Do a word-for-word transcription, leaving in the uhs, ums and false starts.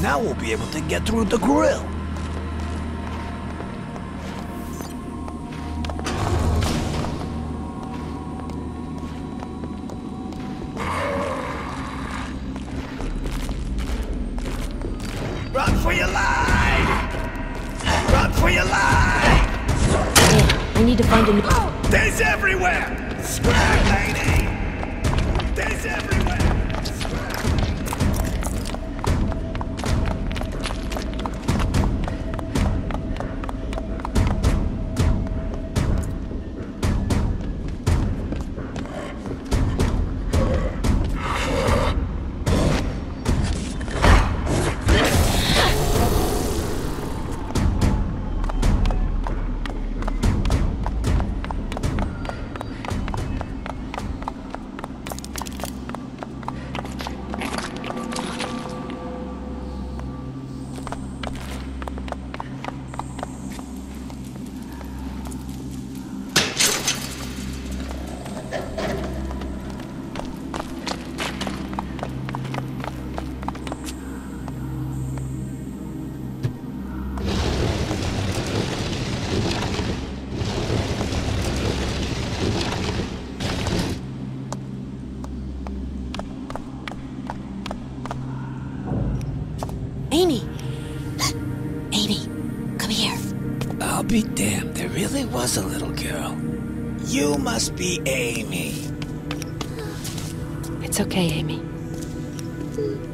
Now we'll be able to get through the grill. Run for your life! Run for your life! Yeah, I need to find a new... Deys everywhere! Scrap, lady! Deys everywhere! Amy! Amy, come here. I'll be damned, there really was a little girl. You must be Amy. It's okay, Amy.